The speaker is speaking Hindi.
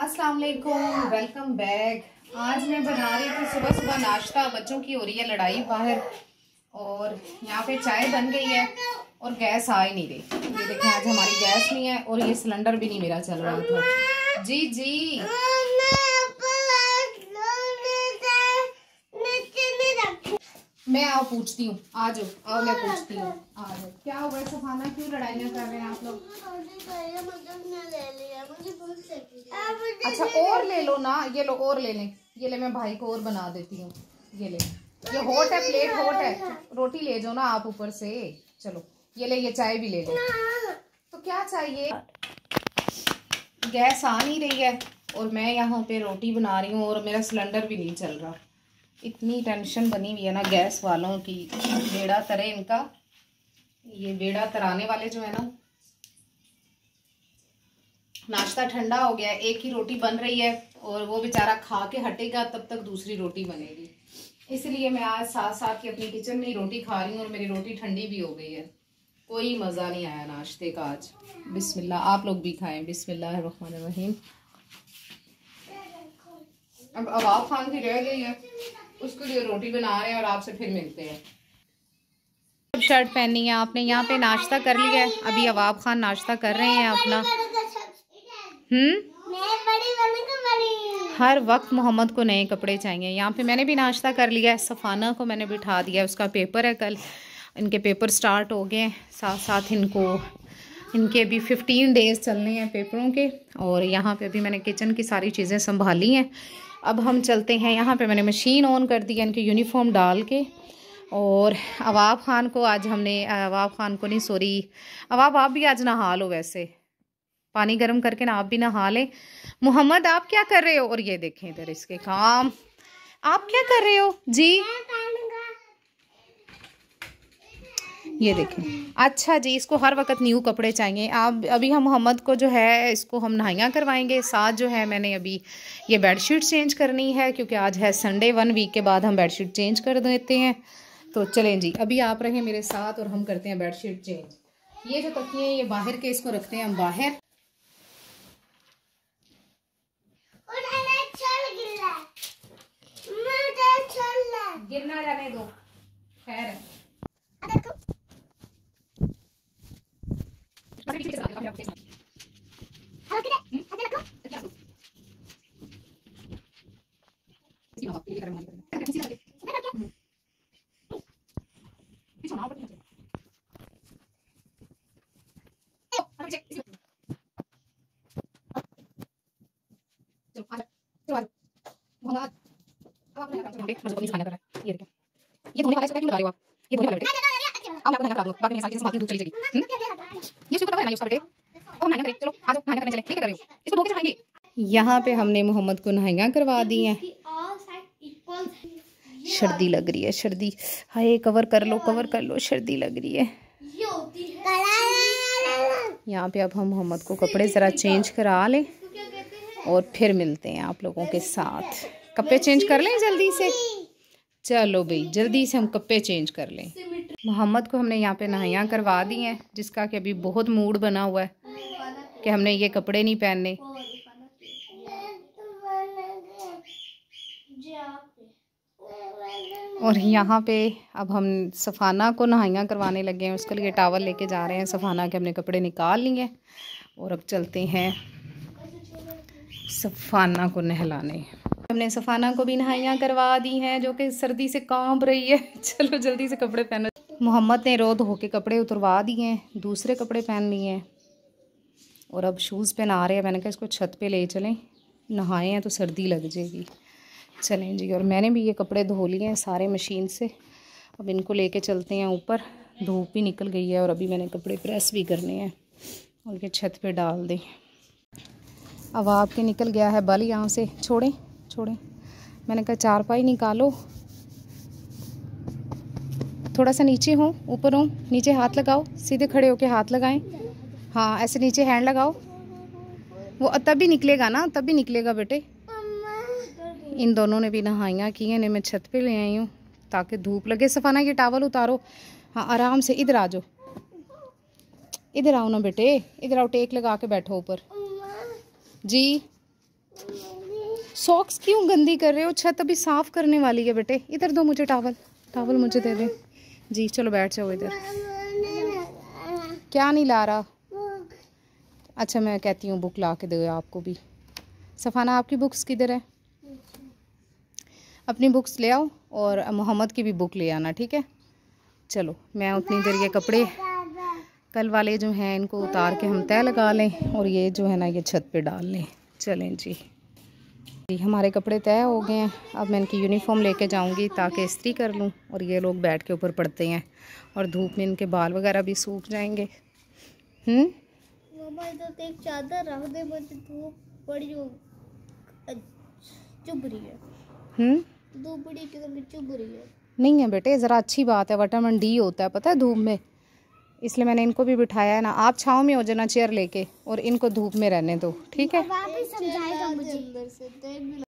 अस्सलाम वालेकुम, वेलकम बैक। आज मैं बना रही थी सुबह सुबह नाश्ता। बच्चों की हो रही है लड़ाई बाहर और यहाँ पे चाय बन गई है और गैस आ ही नहीं रही। ये देखें, आज हमारी गैस नहीं है और ये सिलेंडर भी नहीं मेरा चल रहा था। जी जी मैं आओ पूछती हूँ, आ जाओ, आओ मैं पूछती हूँ। आ जाओ, क्या हुआ सफाना, क्यों लड़ाइयाँ कर रहे हैं आप लोग? अच्छा और ले लो ना, ये लो और ले लें। ये ले, मैं भाई को और बना देती हूँ। ये ले, ये हॉट है, प्लेट हॉट है। रोटी ले जाओ ना आप ऊपर से। चलो ये ले, ये चाय भी ले लो। तो क्या चाहिए? गैस आ नहीं रही है और मैं यहाँ पे रोटी बना रही हूँ और मेरा सिलेंडर भी नहीं चल रहा। इतनी टेंशन बनी हुई है ना गैस वालों की। बेड़ा तरे इनका। ये बेड़ा तराने वाले जो है ना, नाश्ता ठंडा हो गया है, एक ही रोटी बन रही है और वो बेचारा खा के हटेगा तब तक दूसरी रोटी बनेगी। इसलिए मैं आज साथ साथ ही अपनी किचन में ही रोटी खा रही हूँ और मेरी रोटी ठंडी भी हो गई है। कोई मज़ा नहीं आया नाश्ते का आज। बिस्मिल्लाह, आप लोग भी खाएं। बिस्मिल्लाहिर्रहमानिर्रहीम। अब अवाब खान की रह गई है, उसके लिए रोटी बना रहे हैं और आपसे फिर मिलते हैं। अब शर्ट पहनी है आपने, यहाँ पे नाश्ता कर लिया है। अभी अवाब खान नाश्ता कर रहे हैं अपना। हर वक्त मोहम्मद को नए कपड़े चाहिए। यहाँ पे मैंने भी नाश्ता कर लिया है। सफाना को मैंने बिठा दिया, उसका पेपर है कल, इनके पेपर स्टार्ट हो गए हैं। साथ साथ इनके अभी 15 डेज चलने हैं पेपरों के। और यहाँ पे अभी मैंने किचन की सारी चीज़ें संभाली हैं। अब हम चलते हैं, यहाँ पे मैंने मशीन ऑन कर दी है इनकी यूनिफॉर्म डाल के। और अवाब खान को आज हमने, अवाब खान को नहीं सॉरी, अवाब आप भी आज नहा लो, वैसे पानी गर्म करके ना आप भी नहा लें। मोहम्मद आप क्या कर रहे हो? और ये देखें इधर इसके काम, आप क्या कर रहे हो जी? ये देखें। अच्छा जी, इसको हर वक्त न्यू कपड़े चाहिए। आप अभी हम मोहम्मद को जो है इसको हम नहाइयाँ करवाएंगे। साथ जो है मैंने अभी ये बेडशीट चेंज करनी है क्योंकि आज है संडे। 1 वीक के बाद हम बेडशीट चेंज कर देते हैं। तो चलें जी, अभी आप रहें मेरे साथ और हम करते हैं बेडशीट चेंज। ये जो तकिए हैं ये बाहर के, इसको रखते हैं हम बाहर। गिरना जाने दो, खैर है। ये धोने वाला क्यों लगा रहे हो आप? ये धोने वाला बेटे, आओ मैं आपको नया करा दूं, बाकी मेरी सारी चीजें संभाल के दूध चली जाएगी। ये इसको पता है ना, ये उसका बेटे। ओ नहाइयां करें, चलो आ जाओ नहाइयां करने चले। ठीक कर रहे हो, इसको धो के खाएंगे। यहाँ पे हमने मोहम्मद को नहाइयां करवा दी हैं। सर्दी लग रही है, सर्दी। हाय कवर कर लो, कवर कर लो, सर्दी लग रही है। यहाँ पे अब हम मोहम्मद को कपड़े ज़रा चेंज करा लें और फिर मिलते हैं आप लोगों के साथ। कपड़े चेंज कर लें जल्दी से। चलो भाई जल्दी से हम कपड़े चेंज कर लें। मोहम्मद को हमने यहाँ पे नहाइयाँ करवा दी हैं, जिसका कि अभी बहुत मूड बना हुआ है कि हमने ये कपड़े नहीं पहनने। और यहाँ पे अब हम सफाना को नहाइयाँ करवाने लगे हैं, उसके लिए टावल लेके जा रहे हैं। सफाना के हमने कपड़े निकाल लिए और अब चलते हैं सफाना को नहलाने। हमने सफाना को भी नहाइयाँ करवा दी हैं जो कि सर्दी से कांप रही है। चलो जल्दी से कपड़े पहनो। मोहम्मद ने रो धो के कपड़े उतरवा दिए हैं, दूसरे कपड़े पहन लिए हैं और अब शूज़ पहना रहे हैं। मैंने कहा इसको छत पे ले चलें, नहाए हैं तो सर्दी लग जाएगी। चलें जी, और मैंने भी ये कपड़े धो लिए हैं सारे मशीन से। अब इनको लेके चलते हैं ऊपर, धूप भी निकल गई है और अभी मैंने कपड़े प्रेस भी करने हैं और ये छत पे डाल दें। अब आपके निकल गया है बल, यहाँ से छोड़ें छोड़ें। मैंने कहा चारपाई निकालो, थोड़ा सा नीचे हो, ऊपर हो, नीचे हाथ लगाओ, सीधे खड़े होके हाथ लगाएं। हाँ ऐसे नीचे हैंड लगाओ, वो तभी निकलेगा ना, तभी निकलेगा बेटे। इन दोनों ने भी नहाइयाँ की हैं, इन्हें मैं छत पे ले आई हूँ ताकि धूप लगे। सफाना ये टावल उतारो, हाँ आराम से। इधर आ जाओ, इधर आओ ना बेटे, इधर आओ, टेक लगा के बैठो ऊपर जी। सॉक्स क्यों गंदी कर रहे हो? छत अभी साफ करने वाली है बेटे। इधर दो मुझे टॉवल, टॉवल मुझे दे दे जी। चलो बैठ जाओ इधर। क्या नहीं ला रहा? अच्छा मैं कहती हूँ बुक ला के दो आपको भी। सफाना आपकी बुक्स किधर है? अपनी बुक्स ले आओ और मोहम्मद की भी बुक ले आना, ठीक है? चलो मैं उतनी देर ये कपड़े कल वाले जो हैं इनको उतार के हम तय लगा लें और ये जो है ना ये छत पे डाल लें। चलें जी हमारे कपड़े तय हो गए हैं। अब मैं इनकी यूनिफॉर्म लेके जाऊंगी ताकि इस्त्री कर लूँ और ये लोग बैठ के ऊपर पढ़ते हैं और धूप में इनके बाल वगैरह भी सूख जाएंगे। मम्मा इधर एक चादर रख दे, मुझे धूप बड़ी चुभ रही है। धूप बड़ी चुभ रही है। नहीं है बेटे, ज़रा अच्छी बात है, विटामिन डी होता है पता है धूप में, इसलिए मैंने इनको भी बिठाया है ना। आप छाँव में हो जाना चेयर लेके और इनको धूप में रहने दो, ठीक है? समझाएगा मुझे।